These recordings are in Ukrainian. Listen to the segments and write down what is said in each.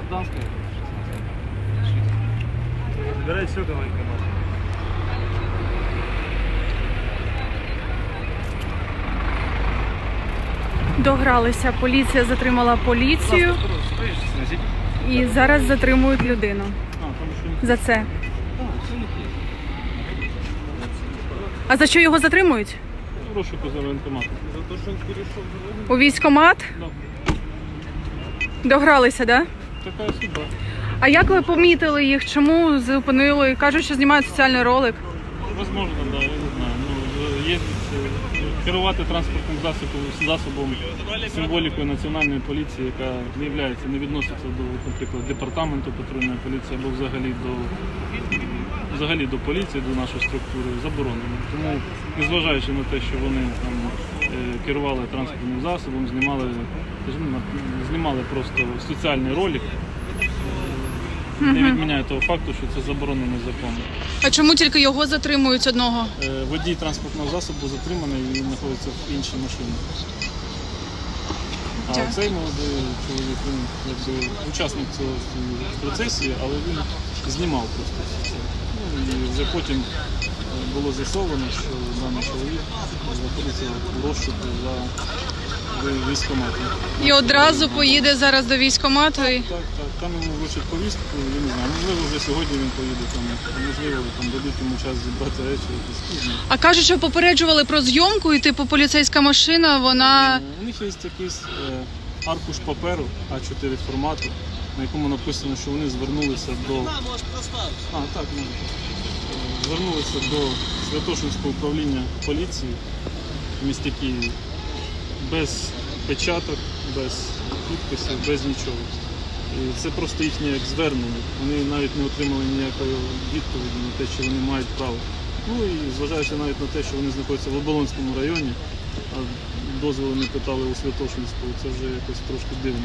Гражданская 16. Забирай все, давай, команда. Догралися. Поліція затримала поліцію. І зараз затримують людину. За це. А за що його затримують? Розшуку за воєнкомат. За те, що він перейшов дорогу. У військкомат? Да. Догралися, так? Да? Така судьба. А як ви помітили їх? Чому зупинили? Кажуть, що знімають соціальний ролик. Возможно, да, я не знаю. Ну, керувати транспортним засобом символікою національної поліції, яка не відноситься до, наприклад, департаменту патрульної поліції або взагалі до поліції, до нашої структури, заборонено. Тому, незважаючи на те, що вони там керували транспортним засобом, знімали просто соціальний ролик, не відміняє того факту, що це заборонено законом. А чому тільки його затримують одного? Водій транспортного засобу затриманий і знаходиться в іншій машині. А цей молодий чоловік, він якби учасник цього процесу, але він знімав просто це. Ну, і вже потім було з'ясовано, що даний чоловік знаходиться в розшуку за військкоматом. І одразу поїде зараз до військкомату? Так. Там йому вручать повістку, я не знаю, можливо вже сьогодні він поїде, можливо там дадуть йому час зібрати речі, якісь. А кажуть, що попереджували про зйомку і типу поліцейська машина, вона... У них є якийсь аркуш паперу А4 формату, на якому написано, що вони звернулися до... Звернулися до Святошинського управління поліції в місті Києві без печаток, без підписів, без нічого. І це просто їхнє як звернення. Вони навіть не отримали ніякої відповіді на те, що вони мають право. Ну і зважаючи навіть на те, що вони знаходяться в Оболонському районі, а дозволу не питали у Святошинського, це вже якось трошки дивно.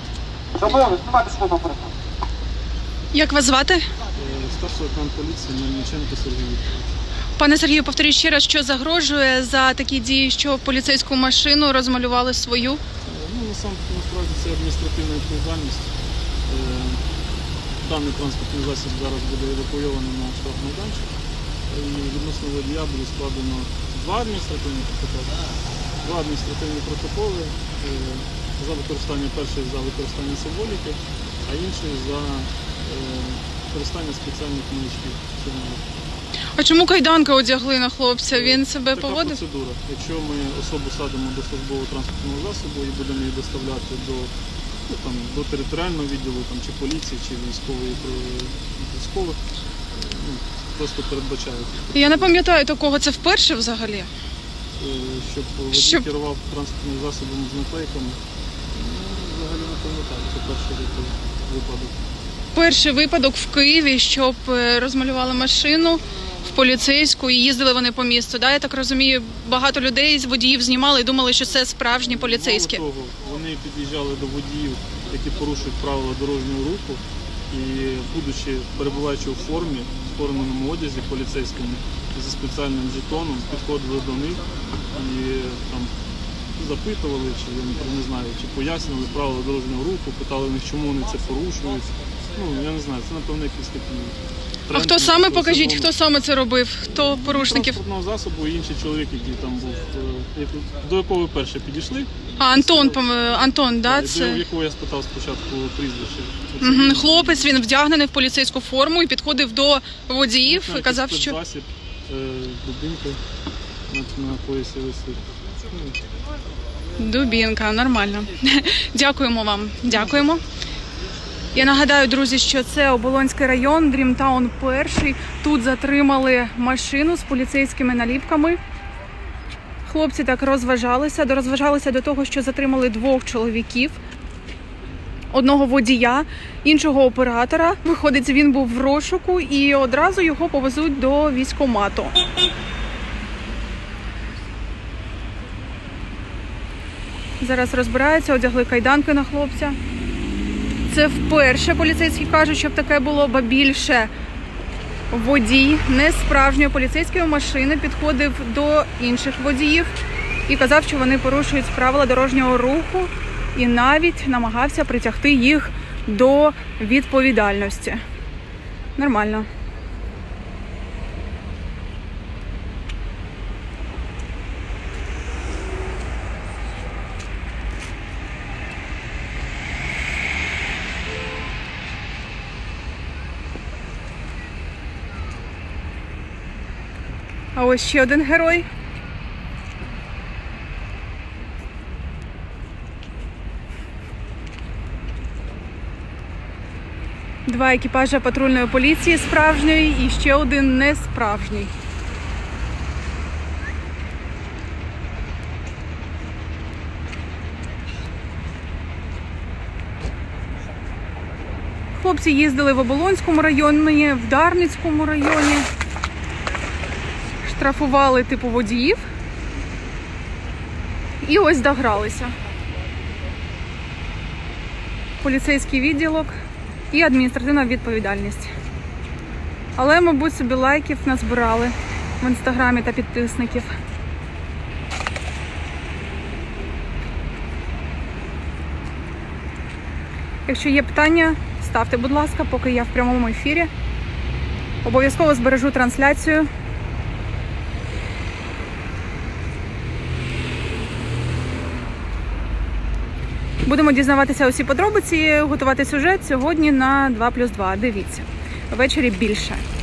Як вас звати? Старший лейтенант поліції Мельниченко Сергій Вікторович. Пане Сергію, повторіть ще раз, що загрожує за такі дії, що поліцейську машину розмалювали свою? Насправді це адміністративна відповідальність. Даний транспортний засіб зараз буде евакуйований на штрафмайданчик. І відносно водія буде складено два адміністративні протоколи за використання, перший за використання символіки, а інший за використання спеціальних маячків. А чому кайданки одягли на хлопця? Він себе поводив? Така процедура. Якщо ми особу садимо до службового транспортного засобу і будемо її доставляти до територіального відділу, чи поліції, чи військових, просто передбачають. Я не пам'ятаю такого, це вперше взагалі? Щоб водій керував транспортним засобом з наклейками, взагалі не пам'ятаю, це перший випадок. Перший випадок в Києві, щоб розмалювали машину в поліцейську і їздили вони по місту. Да? Я так розумію, багато людей з водіїв знімали і думали, що це справжні поліцейські. Мало того, вони під'їжджали до водіїв, які порушують правила дорожнього руху і, перебуваючи у формі, в форменому одязі поліцейському, зі спеціальним жетоном, підходили до них і запитували, чи пояснювали правила дорожнього руху, питали них, чому вони це порушують. Я не знаю, це, напевно, якісь такі тренди. А хто саме, покажіть, хто саме це робив? Хто порушників? Транспортного засобу і інший чоловік, який там був, до якого ви перше підійшли. А, Антон, да? До якого я спитав спочатку прізвище. Хлопець, він вдягнений в поліцейську форму і підходив до водіїв і казав, що... Засіб, дубинка на поясі висить. Дубінка, нормально. Дякуємо вам. Дякуємо. Я нагадаю, друзі, що це Оболонський район, Дрімтаун 1. Тут затримали машину з поліцейськими наліпками. Хлопці так розважалися до того, що затримали двох чоловіків. Одного водія, іншого оператора. Виходить, він був в розшуку і одразу його повезуть до військкомату. Зараз розбираються, одягли кайданки на хлопця. Це вперше, поліцейські кажуть, щоб таке було, ба більше. Водій несправжньої поліцейської машини підходив до інших водіїв і казав, що вони порушують правила дорожнього руху і навіть намагався притягти їх до відповідальності. Нормально. А ось ще один герой. Два екіпажа патрульної поліції справжньої і ще один несправжній. Хлопці їздили в Оболонському районі, в Дарницькому районі. Штрафували типу водіїв. І ось догралися. Поліцейський відділок і адміністративна відповідальність. Але, мабуть, собі лайків назбирали в інстаграмі та підписників. Якщо є питання, ставте, будь ласка, поки я в прямому ефірі. Обов'язково збережу трансляцію. Будемо дізнаватися усі подробиці, готувати сюжет сьогодні на 2+2. Дивіться, ввечері більше.